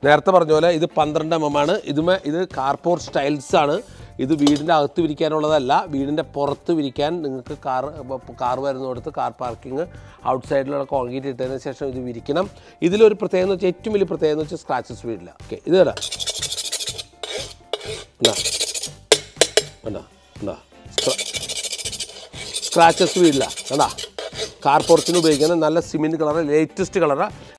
നേരത്തെ പറഞ്ഞ പോലെ ഇത് 12 mm ആണ്. ഇത് കാർപോർട്ട് സ്റ്റൈൽസ് ആണ്. ഇത് വീടിൻ്റെ അകത്ത് വിരിക്കാനുള്ളതല്ല, വീടിൻ്റെ പുറത്ത് വിരിക്കാൻ. നിങ്ങൾക്ക് കാർ വരുന്നിടത്ത് കാർ പാർക്കിംഗ് ഔട്ട്സൈഡിലുള്ള കോൺക്രീറ്റ് ഇട്ടതിന് ശേഷം ഇത് വിരിക്കണം. ഇതിലൊരു പ്രത്യേകത എന്ന് വെച്ചാൽ, ഏറ്റവും വലിയ പ്രത്യേകത എന്ന് വെച്ചാൽ സ്ക്രാച്ചസ് വീടില്ല. ഓക്കെ, ഇത് കേടാ സ്ക്രാച്ചസ് വീടില്ല. കണ്ടാ, കാർ പോർച്ചിന് ഉപയോഗിക്കുന്ന നല്ല സിമെൻറ്റ് കളറ്, ലേറ്റസ്റ്റ് കളറാണ്.